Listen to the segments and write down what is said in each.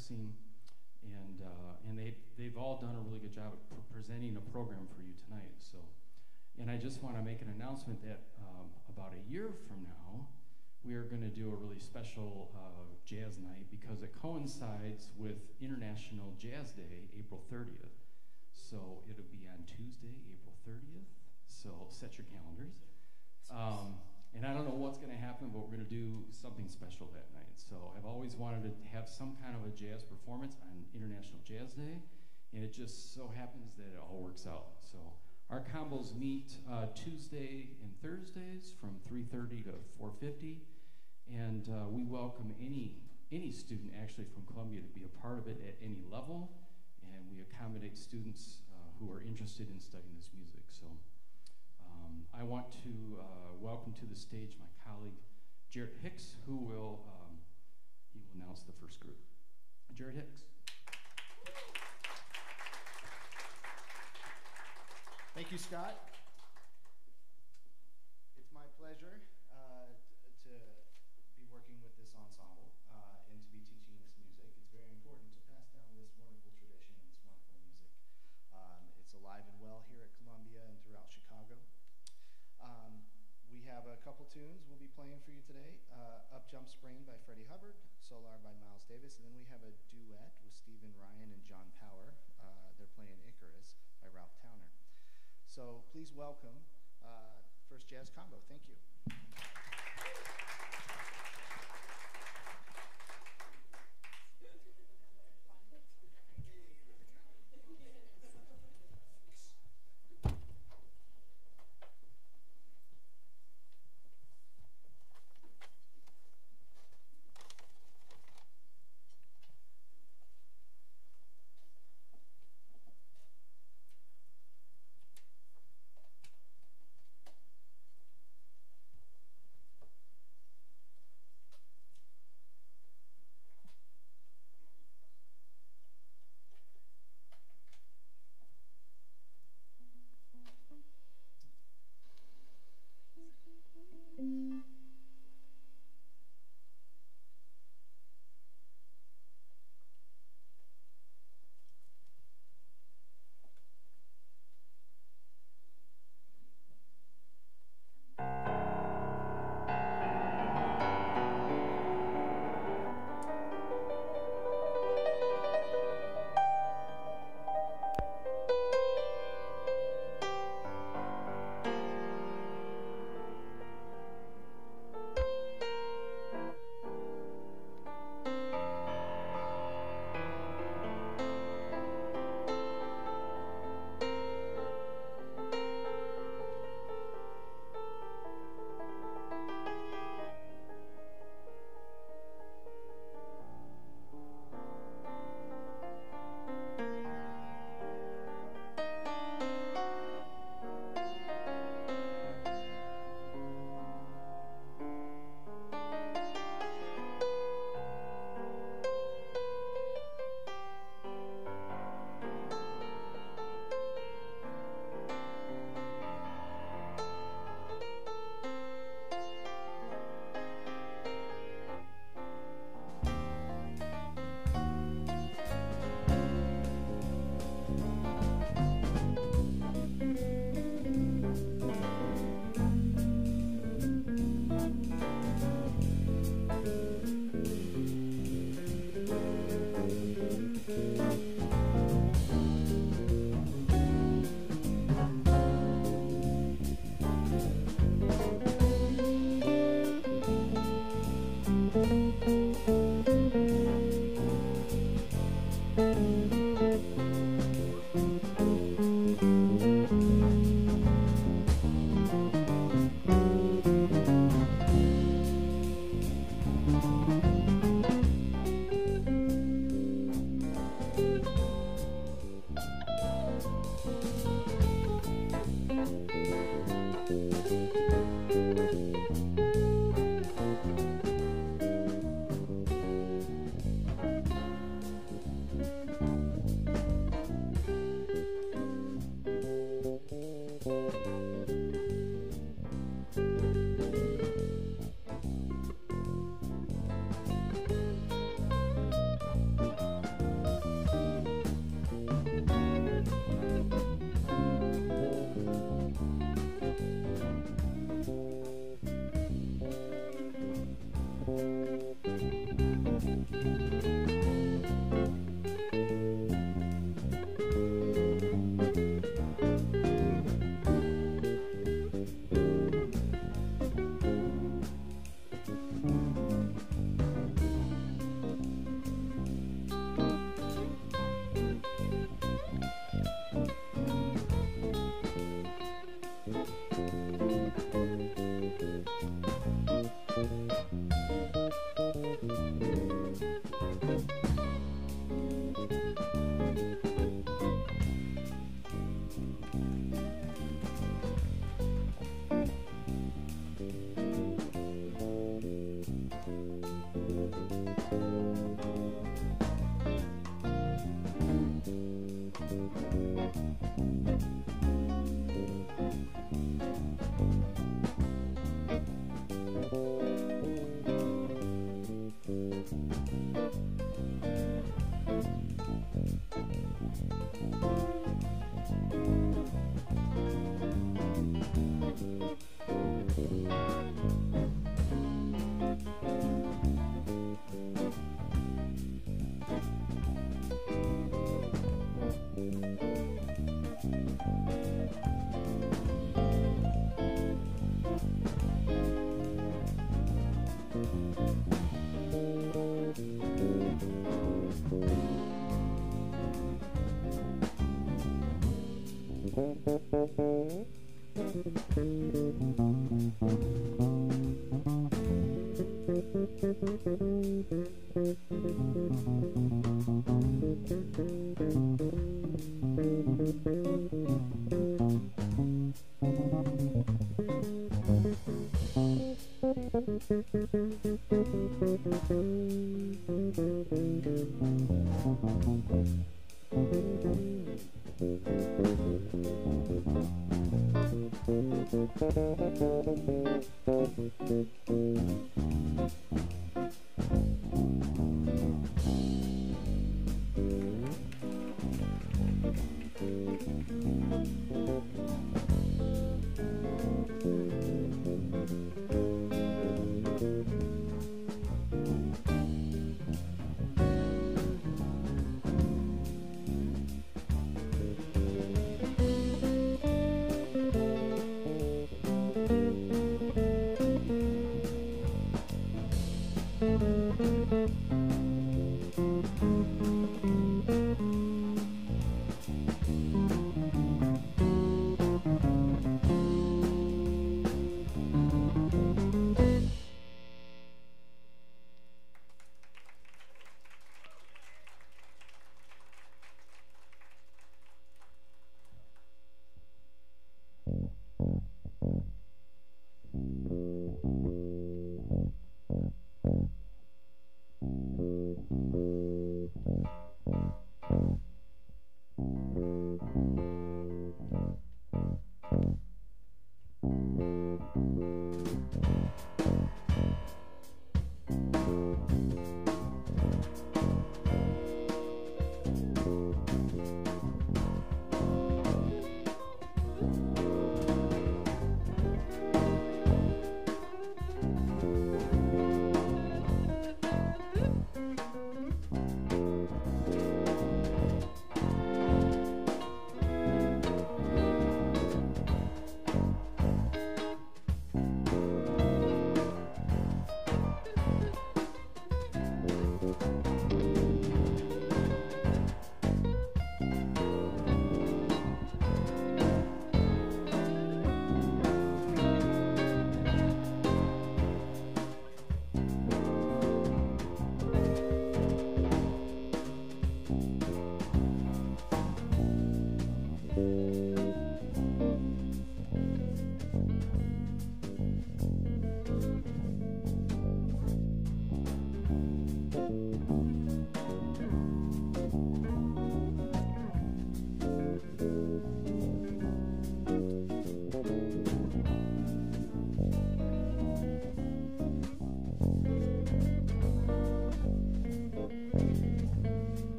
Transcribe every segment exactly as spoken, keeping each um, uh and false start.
practicing, and uh, and they they've all done a really good job at pr presenting a program for you tonight. So, and I just want to make an announcement that um, about a year from now, we are going to do a really special uh, jazz night because it coincides with International Jazz Day, April thirtieth. So it'll be on Tuesday, April thirtieth. So set your calendars. Um, and I don't know what's going to happen, but we're going to do something special that night. So I've always wanted to have some kind of a jazz performance on International Jazz Day, and it just so happens that it all works out. So our combos meet uh, Tuesday and Thursdays from three thirty to four fifty, and uh, we welcome any any student actually from Columbia to be a part of it at any level, and we accommodate students uh, who are interested in studying this music. So um, I want to uh, welcome to the stage my colleague Jarrett Hicks, who will um, he will announce the first group. Jarrett Hicks. Thank you, Scott. It's my pleasure uh, to be working with this ensemble uh, and to be teaching this music. It's very important to pass down this wonderful tradition and this wonderful music. Um, it's alive and well here at Columbia and throughout Chicago. Um, we have a couple tunes we'll be playing for you today. Uh, Up Jump Spring by Freddie Hubbard, Solar by Miles Davis, and then we have a duet with Stephen Ryan and John Power. Uh, they're playing Icarus by Ralph Towner. So please welcome uh, First Jazz Combo. Thank you.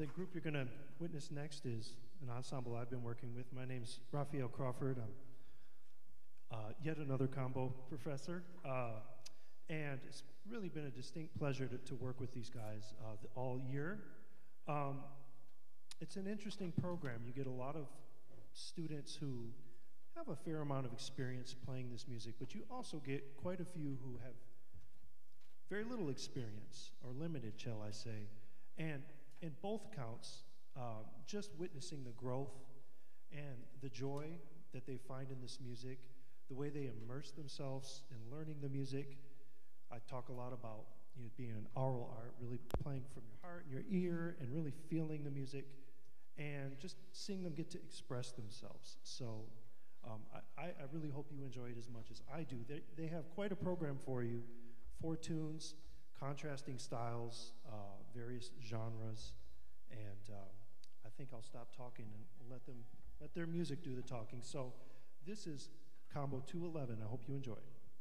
group you're going to witness next is an ensemble I've been working with. My name's Raphael Crawford. I'm uh, yet another combo professor. Uh, and it's really been a distinct pleasure to, to work with these guys uh, the, all year. Um, it's an interesting program. You get a lot of students who have a fair amount of experience playing this music, but you also get quite a few who have very little experience, or limited, shall I say. And in both counts, uh, just witnessing the growth and the joy that they find in this music, the way they immerse themselves in learning the music. I talk a lot about, you know, being an oral art, really playing from your heart and your ear and really feeling the music and just seeing them get to express themselves. So um, I, I really hope you enjoy it as much as I do. They, they have quite a program for you. Four tunes, contrasting styles, uh, various genres, and um, I think I'll stop talking and let them let their music do the talking. So this is Combo two eleven. I hope you enjoy.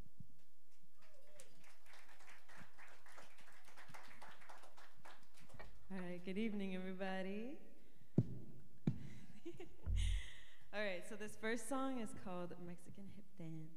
All right, good evening, everybody. All right, so this first song is called Mexican Hip Dance.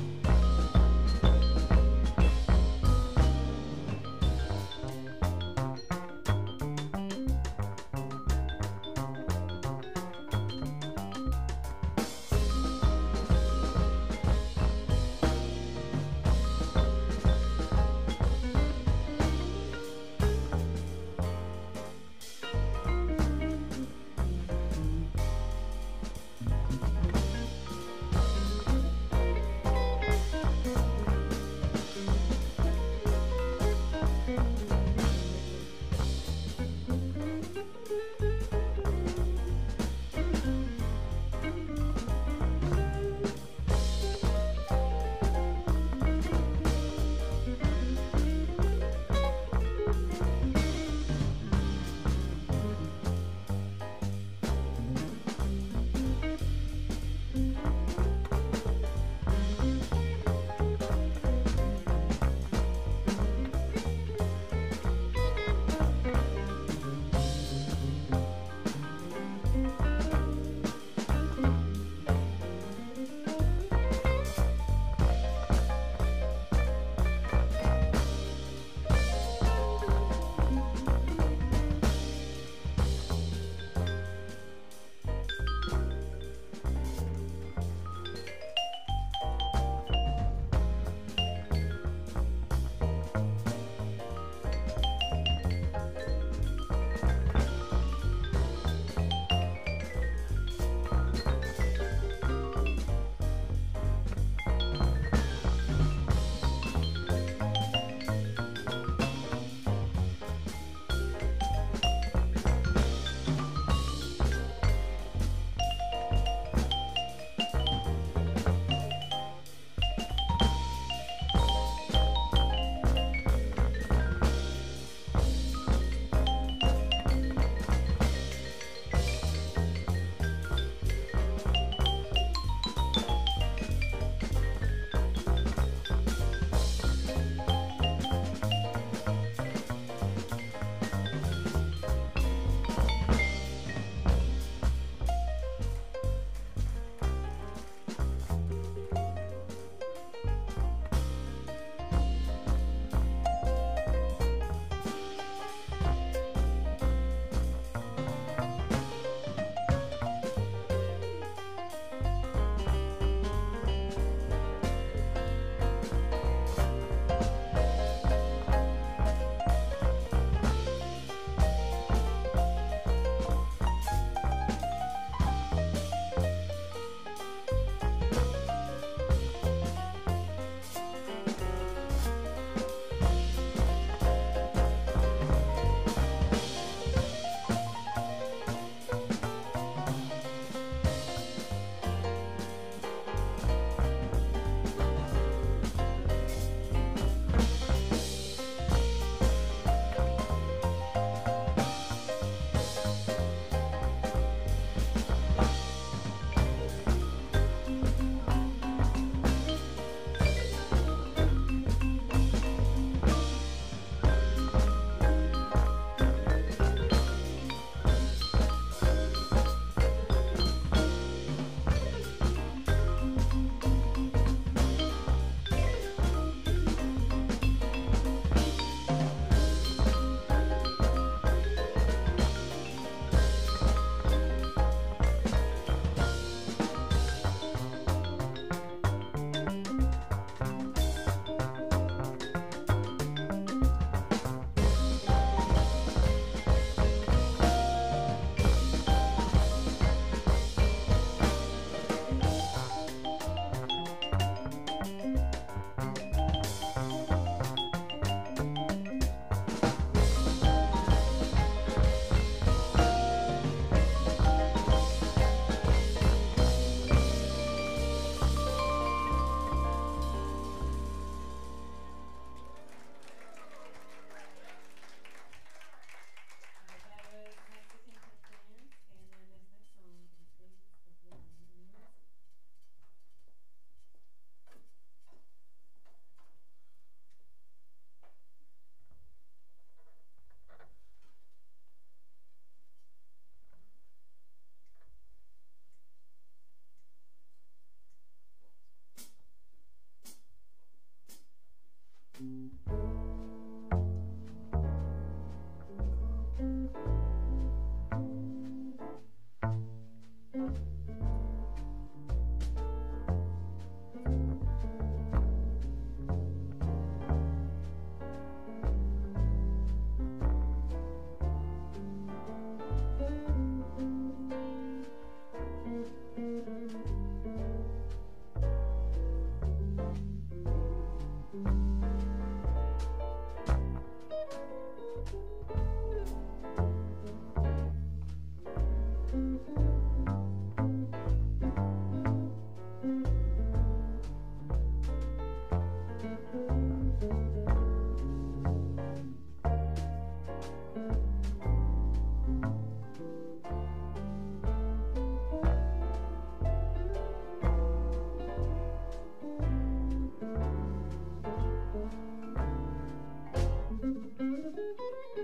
Thank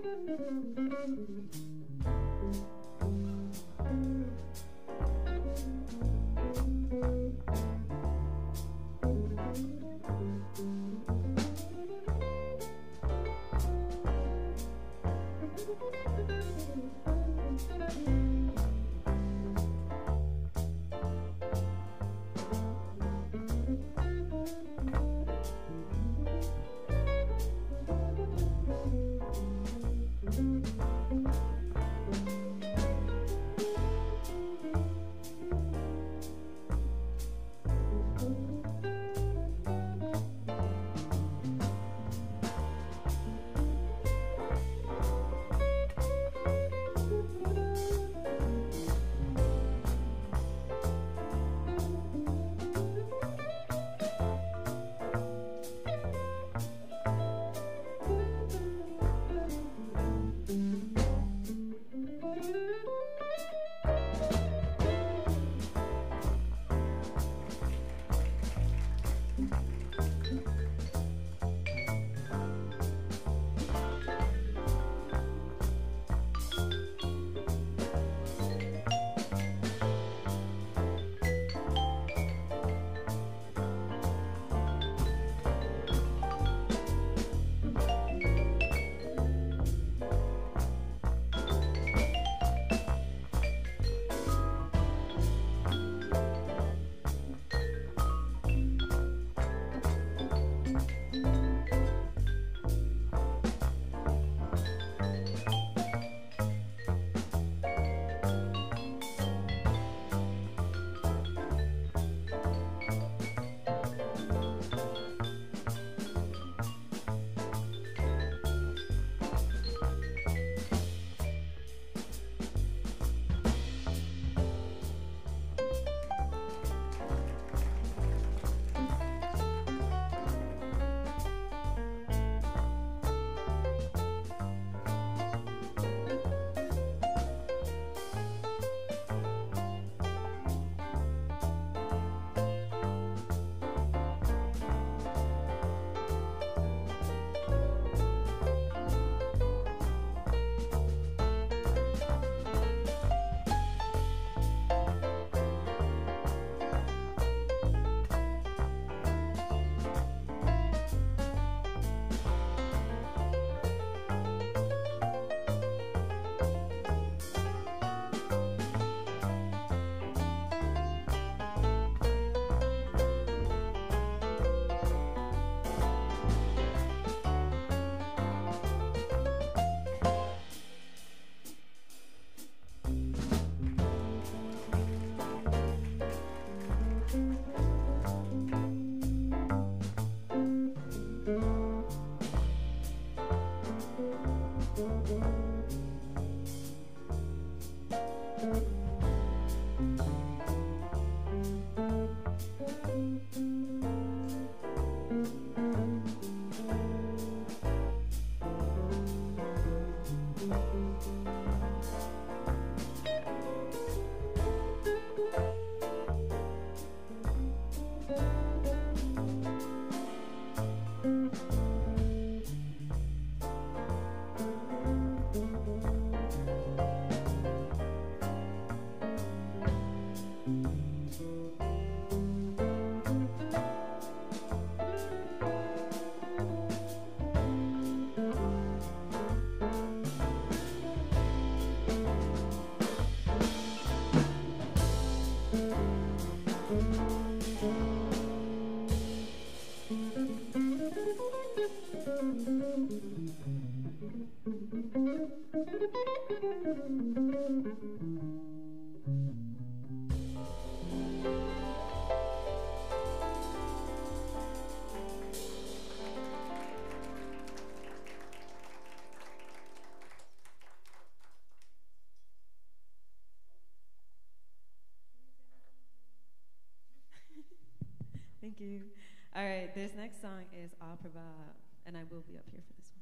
Thank you. All right, this next song is I'll Provide, and I will be up here for this one.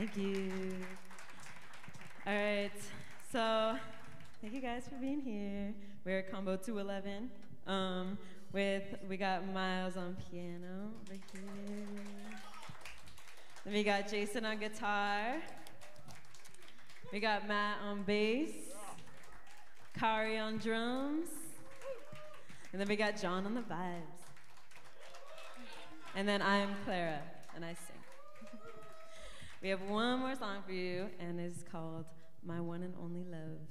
Thank you. All right, so thank you guys for being here. We're at Combo two eleven. Um, with we got Miles on piano over here. Then we got Jason on guitar. We got Matt on bass. Kari on drums. And then we got John on the vibes. And then I'm Clara, and I sing. We have one more song for you, and it's called My One and Only Love.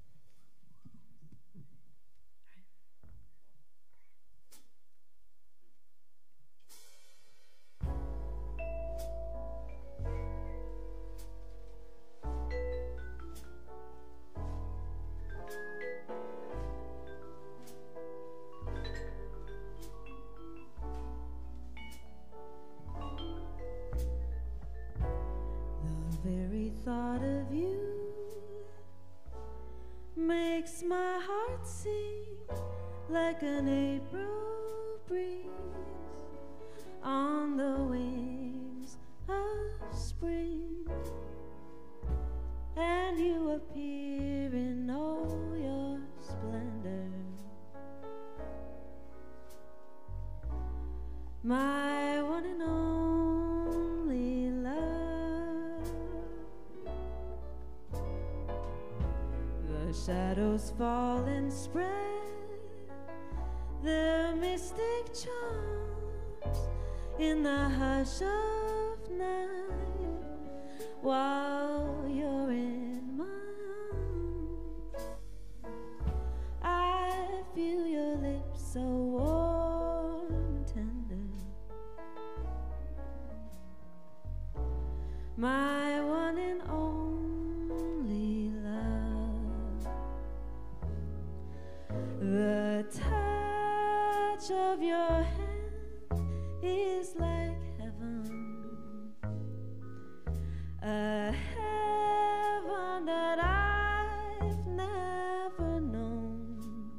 Very thought of you makes my heart sing like an April breeze on the wings of spring, and you appear in all your splendor. My one and only love. The shadows fall and spread their mystic charms in the hush of night while you're in my arms. I feel your lips so warm and tender. My one and only love. The touch of your hand is like heaven, a heaven that I've never known.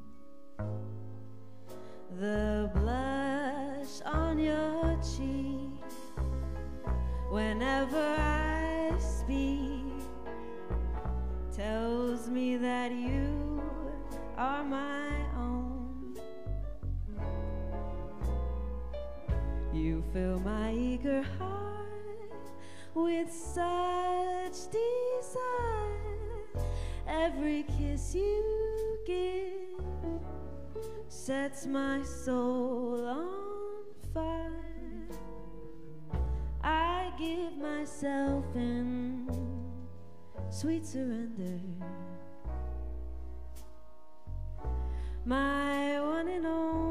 The blush on your cheek whenever I speak tells me that you are my own. You fill my eager heart with such desire. Every kiss you give sets my soul on fire. I give myself in sweet surrender. My one and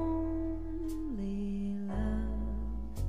only love.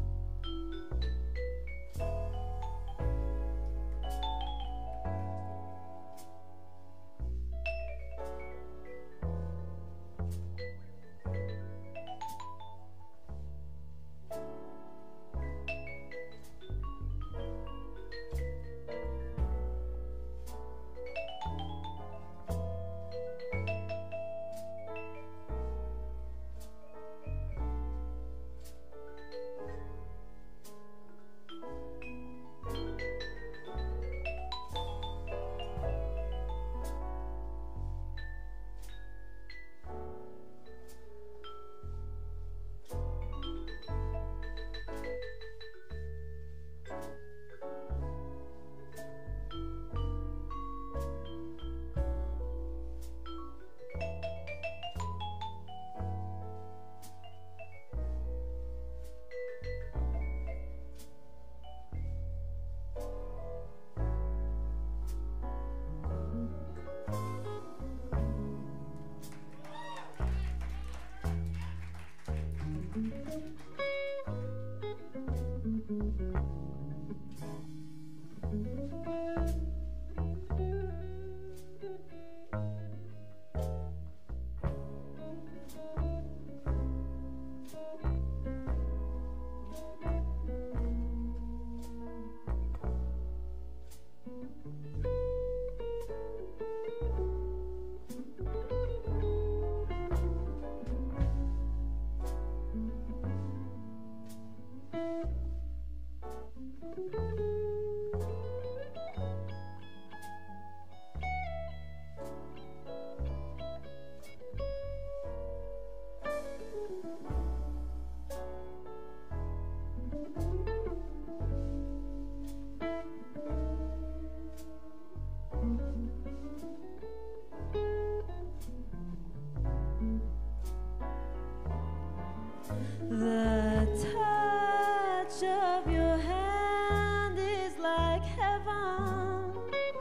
The touch of your hand is like heaven,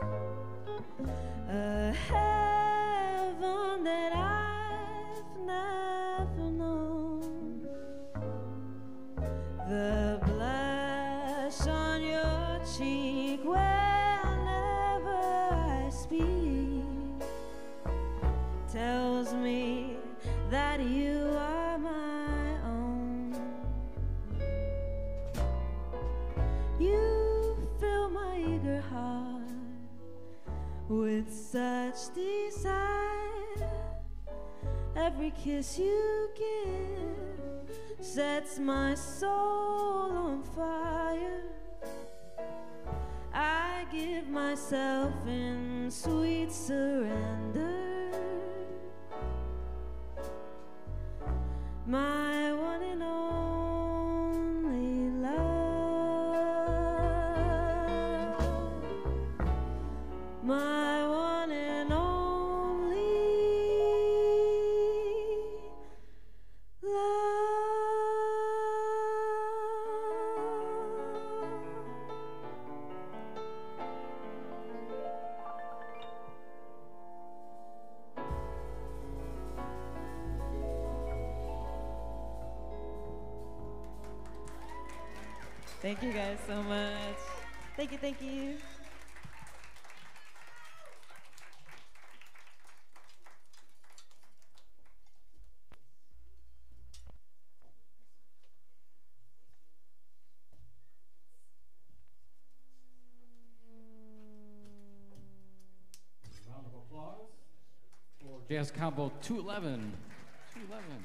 a heaven that I've never known. The blush on your cheek whenever I speak tells me that you are my own. You fill my eager heart with such desire. Every kiss you give sets my soul on fire. I give myself in sweet surrender. My one and only love, my one and only love. Thank you guys so much. Thank you, thank you. Round of applause for Jazz Combo two eleven. two eleven.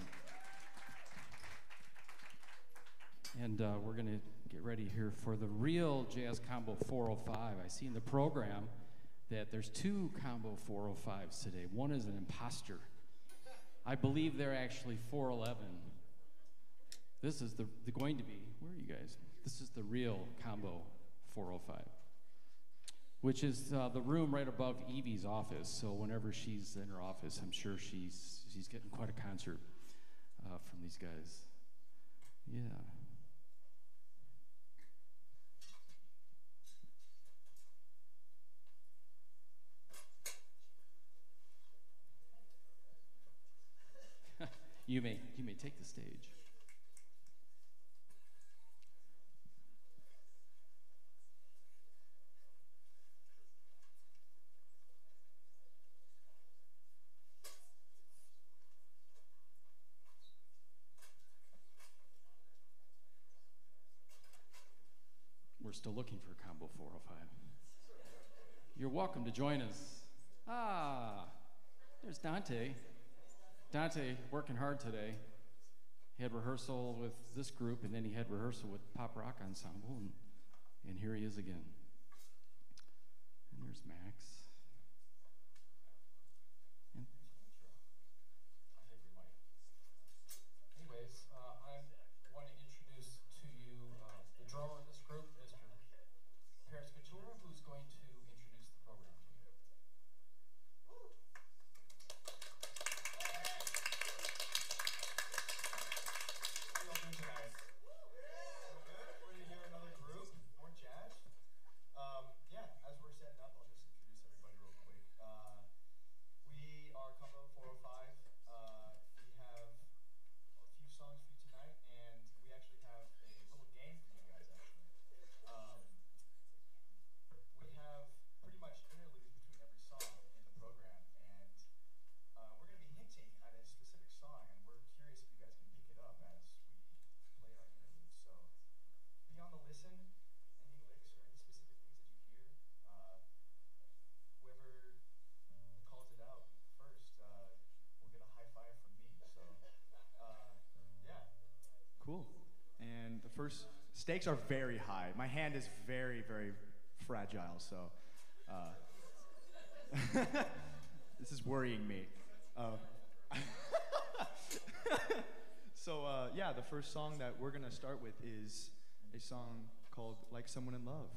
And uh, we're going to get ready here for the real Jazz Combo four oh five. I see in the program that there's two Combo four oh fives today. One is an imposter. I believe they're actually four eleven. This is the, the going to be, where are you guys? This is the real Combo four oh five, which is uh, the room right above Evie's office. So whenever she's in her office, I'm sure she's, she's getting quite a concert uh, from these guys. Yeah. You may, you may take the stage. We're still looking for Combo four oh five. You're welcome to join us. Ah, there's Dante. Dante working hard today. He had rehearsal with this group, and then he had rehearsal with Pop Rock Ensemble, and, and here he is again. And there's Max. And Hi, everybody. Anyways, uh, I want to introduce to you uh, the drummer of this group, Mister Paris Couture, who's going to introduce the program to you. How y'all doing tonight? Ready to hear another group? More jazz? Um, yeah, as we're setting up, I'll just introduce everybody real quick. Uh, we are Combo four oh five. Uh, we have a few songs for you tonight, and we actually have a little game for you guys, actually. Um, we have pretty much interludes between every song in the program, and uh, we're going to be hinting at a specific song, and we're curious if you guys can pick it up as we play our interludes. So be on the listen. Any licks or any specific things that you hear, uh, whoever calls it out first uh, will get a high five from me. So, uh, yeah. Cool. And the first stakes are very high. My hand is very, very fragile, so uh, this is worrying me. Uh, so uh, yeah, the first song that we're gonna start with is a song called "Like Someone in Love."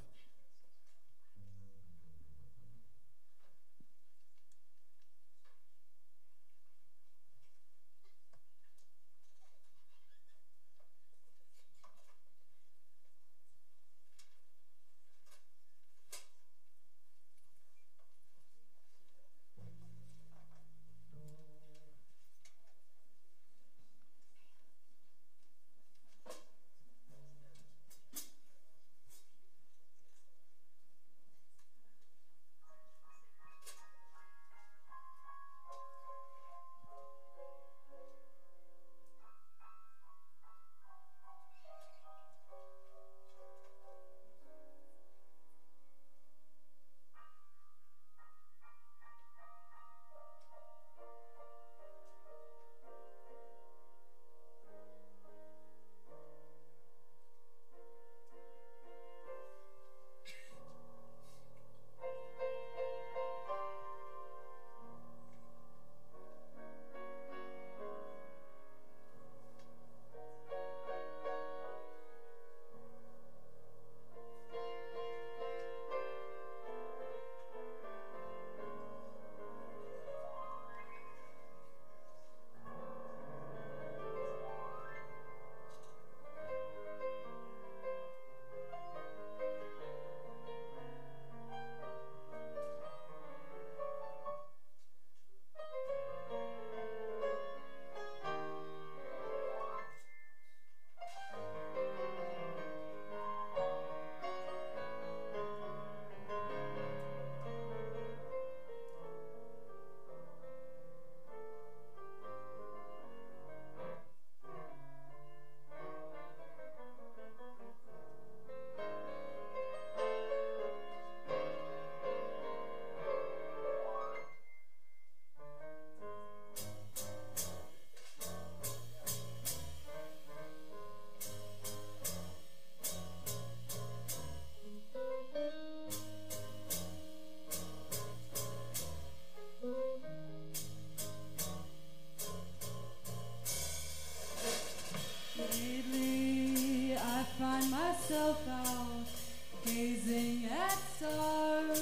Lately, I find myself out gazing at stars,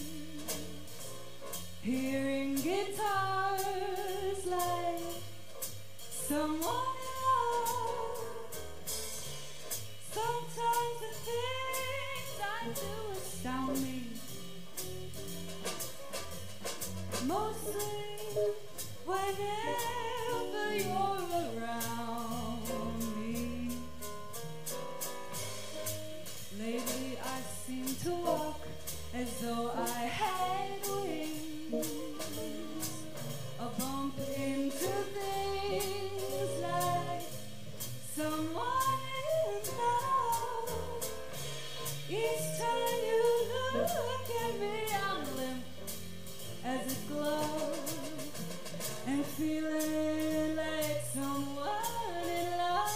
hearing guitars like someone else. Sometimes the things I do astound me, mostly whenever you're around me. Lately I seem to walk as though I had wings, a bump into things like someone in love. Each time you look at me, I'm limp as it glows, and feeling like someone in love.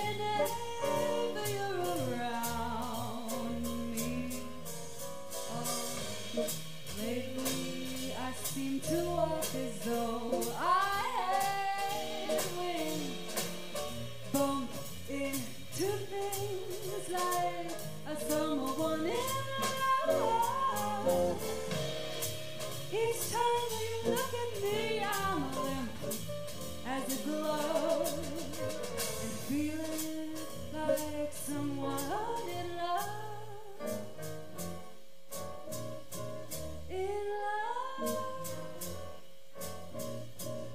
whenever you're around me. Oh, lately I seem to walk as though I had wings, bump into things like a someone in love. Each time you look at me, I'm limp as a glove, and feeling like someone in love, in love.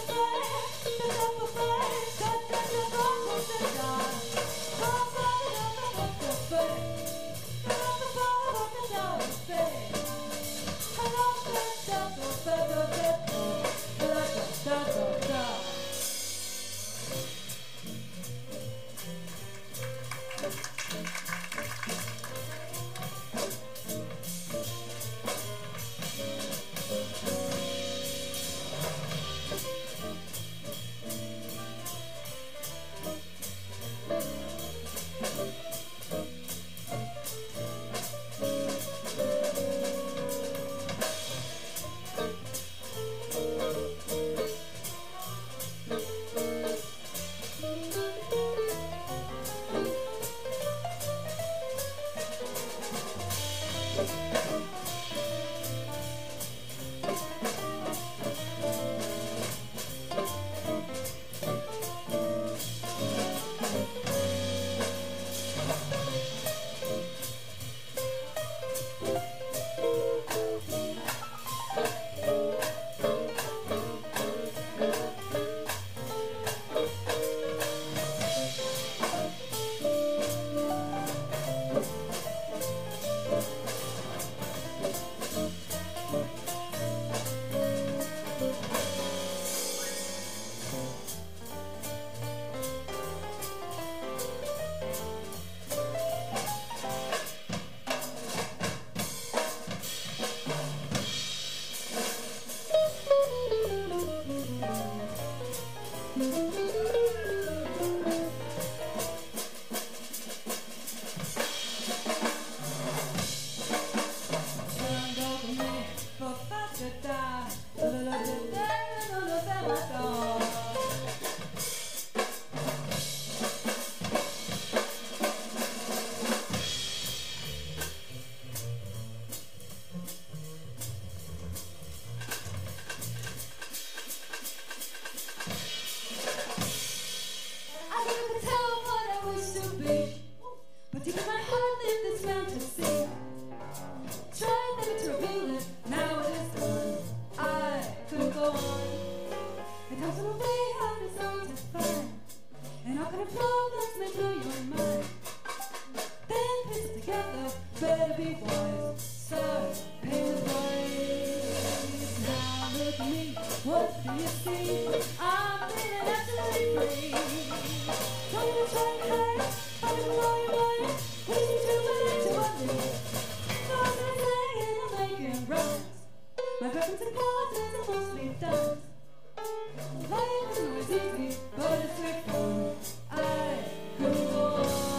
I'm feeling absolutely free. Don't you try to hide, I can blow your mind. Wasting too much to wonder. So I'm gonna say and I'm making rhymes. My preference in quarters are mostly done. Life is easy, but it's quick fun. I could go on.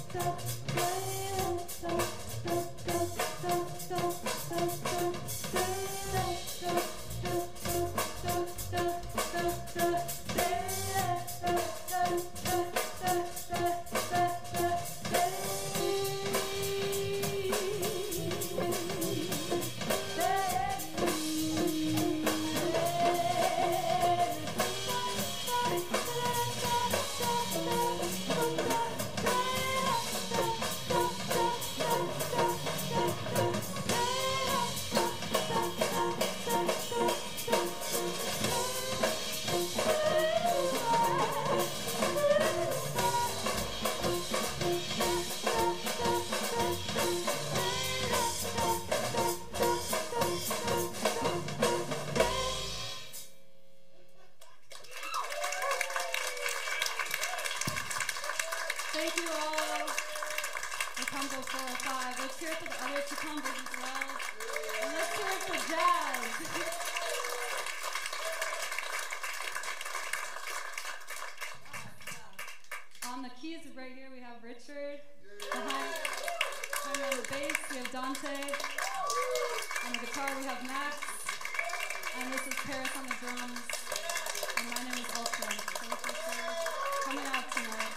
Thank you all. The Combo four oh five. Let's hear it for the other two combos as well. And let's hear it for jazz. On the keys right here we have Richard. Behind, behind on the bass we have Dante. On the guitar we have Max. And this is Paris on the drums. And my name is Ultra. Thank you for coming out tonight.